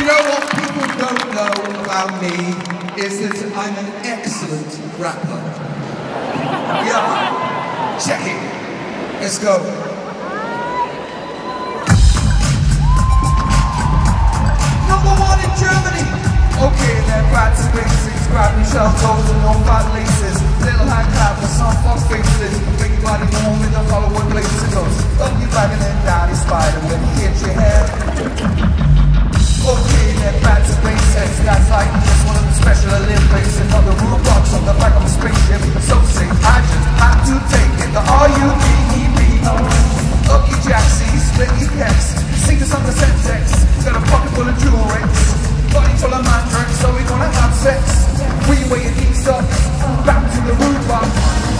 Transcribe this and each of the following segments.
know what people don't know about me is that I'm an excellent rapper. Yeah, check it. Let's go. Number one in Germany. Okay, then back to basics. Grab yourself toes and no fat laces. Little hand clap for some fuck faces. Big body warm with the Hollywood blazes. Up you bagging and down your spider when you hit your head. Okay, then back to basics. That's like just one of the Special Olympics. Another rule box on the back of a spaceship. So sick, I just had to take it. The R-U-B-E-B. Up your jacksies, split your pecs. Sing us on the Sentex. Got a pocket full of jewelry. Body full of mandrake, so we gonna have sex. We weigh your knees up. Back to the root box.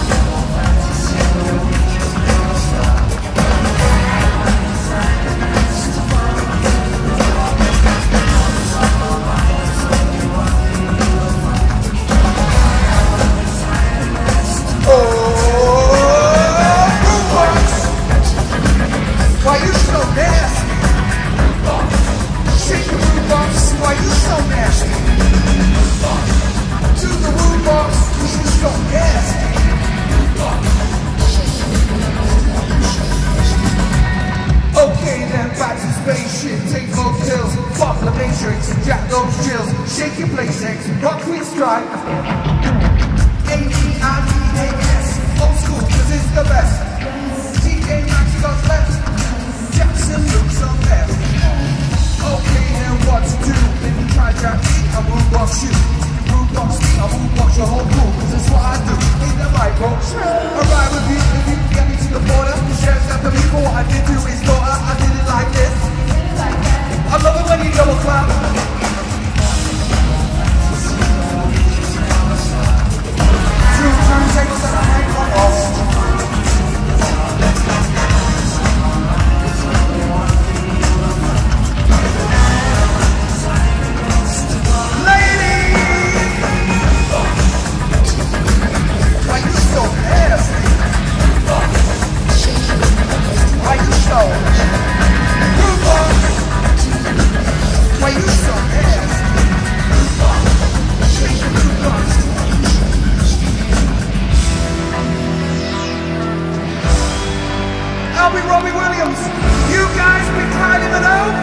Jack those chills, shake your PlayStation, rock queen strike. A-E-I-D-A-S, old school, cause it's the best. TJ Maxx got left, Jackson looks on left. Okay, then what to do? If you try Jack me, I will box you. Rude box me, I will box your whole crew, cause that's what I do. In the micro, alright with you, if you can get me to the border. The sheriff's after me for what I did to his daughter. I did it like this. I love it when you double clap. Two turntables and I hang on off. Ladies! Why you so nasty? Why you so? Why you so nasty? I'll be Robbie Williams. You guys be Kylie Minogue.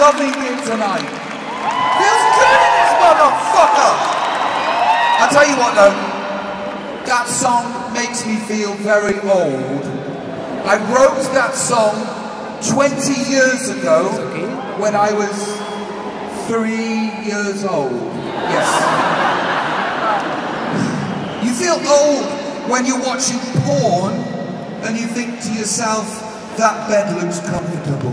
loving you tonight. Feels good in this motherfucker! I'll tell you what though, that song makes me feel very old. I wrote that song 20 years ago when I was 3 years old. Yes. You feel old when you're watching porn and you think to yourself, that bed looks comfortable.